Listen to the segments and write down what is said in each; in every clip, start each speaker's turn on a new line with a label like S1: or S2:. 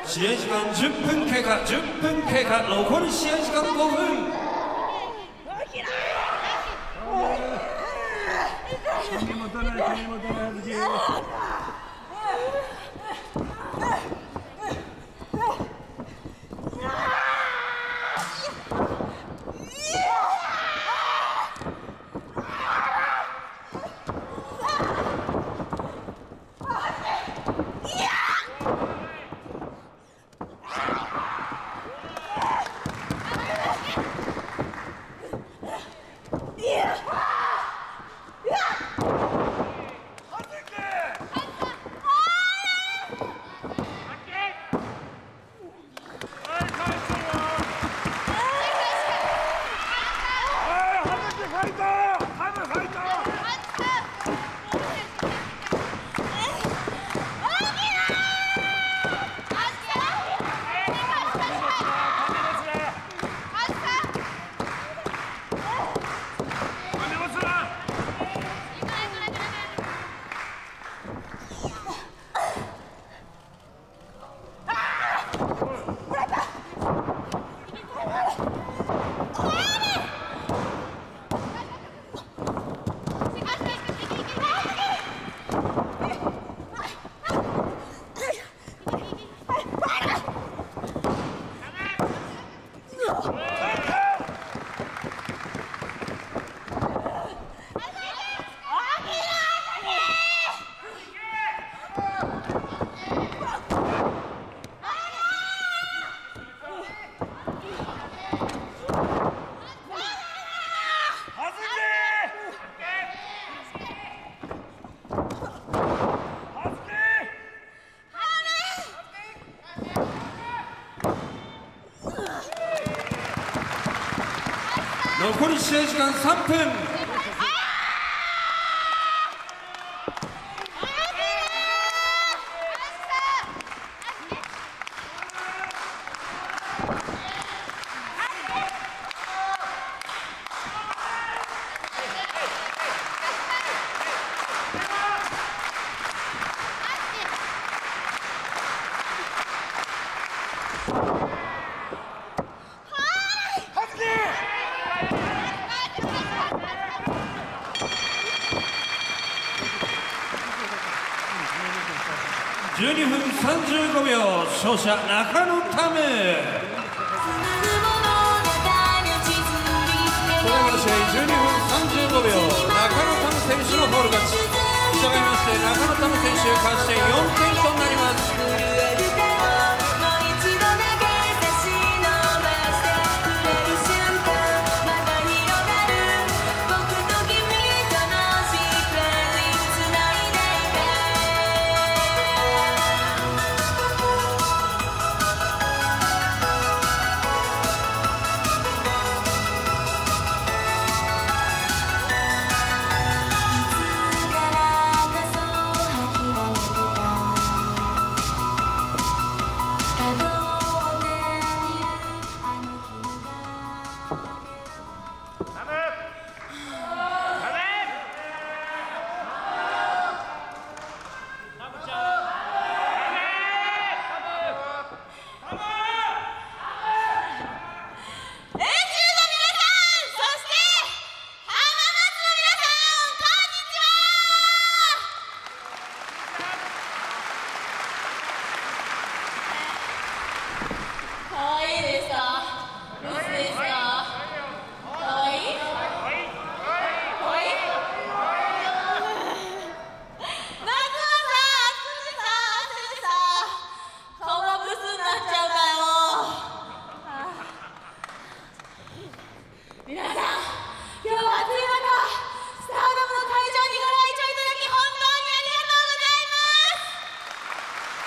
S1: 試合時間10分経過、10分経過、残り試合時間5分。残り試合時間3分。12分35秒、勝者中野タム。これまで試合12分35秒、中野タム選手のフォール勝ち。したがいまして中野タム選手勝ち点4点となります。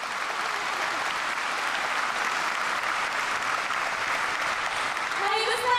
S2: 5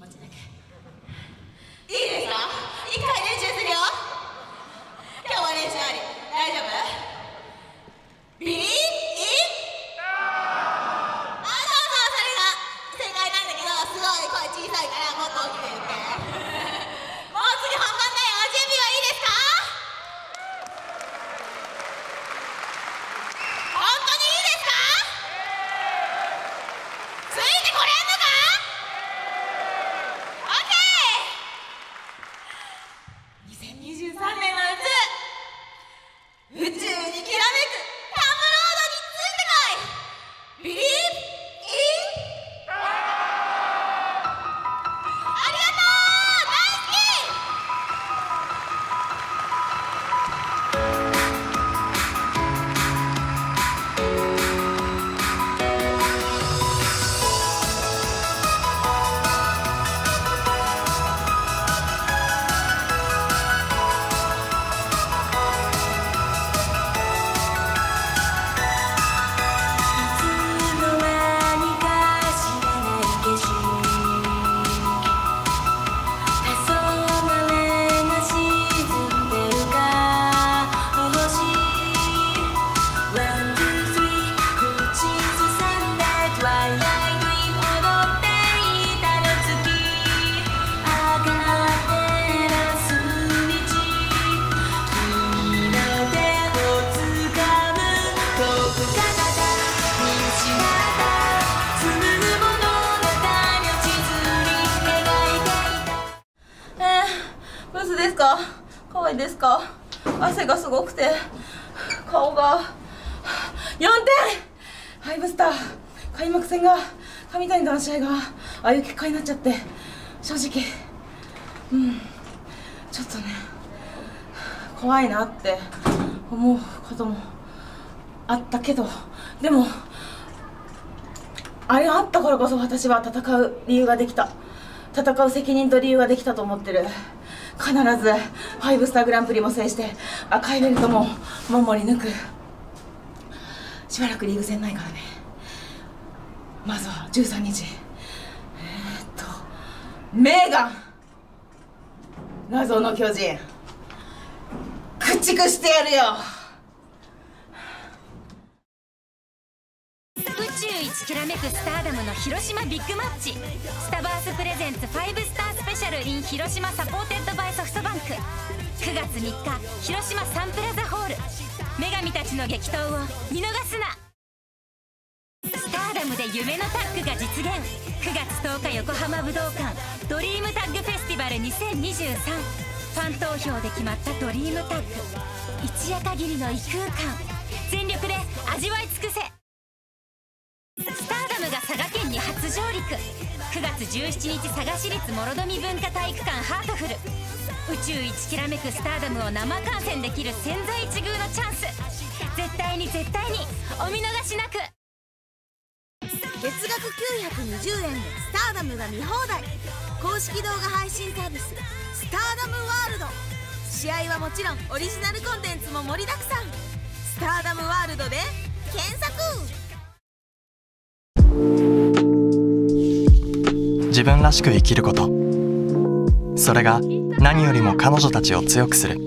S2: もうちょっとだけいいですか？一回練習するよ。今日は練習あり。大丈夫？ビリーイン。そうそう、それが正解なんだけど、すごい声小さいからもっと大きく言って。もう次本番だよ。準備はいいですか？本当にいいですか？ついてこれんのか？オッケー。2023年の夏、宇宙にきらめくタムロードについてこい。ビリーイン。ありがとう。大好き。ブスですか？可愛いですか？汗がすごくて顔が4点。ハイブスター開幕戦が上谷との試合がああいう結果になっちゃって、正直ちょっとね怖いなって思うこともあったけど、でもあれがあったからこそ私は戦う理由ができた、戦う責任と理由ができたと思ってる。必ず5スターグランプリも制して赤いベルトも守り抜く。しばらくリーグ戦ないからね。まずは13日メーガン謎の巨人駆逐してやるよ。
S3: 宇宙一きらめくスターダムの広島ビッグマッチ、スタバースプレゼンツ5スタースペシャル in 広島サポーテッドバイソフトバンク。9月3日広島サンプラザホール。女神たちの激闘を見逃すな。スターダムで夢のタッグが実現。9月10日横浜武道館ドリームタッグフェスティバル2023。ファン投票で決まったドリームタッグ、一夜限りの異空間、全力で味わい尽くせ。スターダムが佐賀県に初上陸。9月17日佐賀市立諸富文化体育館ハートフル。宇宙一きらめくスターダムを生観戦できる千載一遇のチャンス。絶対に絶対にお見逃しなく。
S2: 月額920円でスターダムが見放題。公式動画配信サービススターダムワールド。試合はもちろんオリジナルコンテンツも盛りだくさん。スターダムワールドで検索。
S4: 自分らしく生きること、それが何よりも彼女たちを強くする。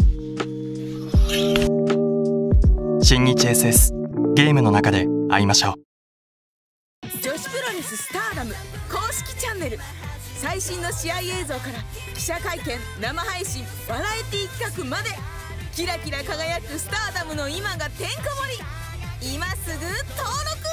S4: 新日 SS ゲームの中で会いましょう。
S2: 女子プロレススターダム公式チャンネル、最新の試合映像から記者会見、生配信、バラエティ企画まで、キラキラ輝くスターダムの今がてんこ盛り。今すぐ登録。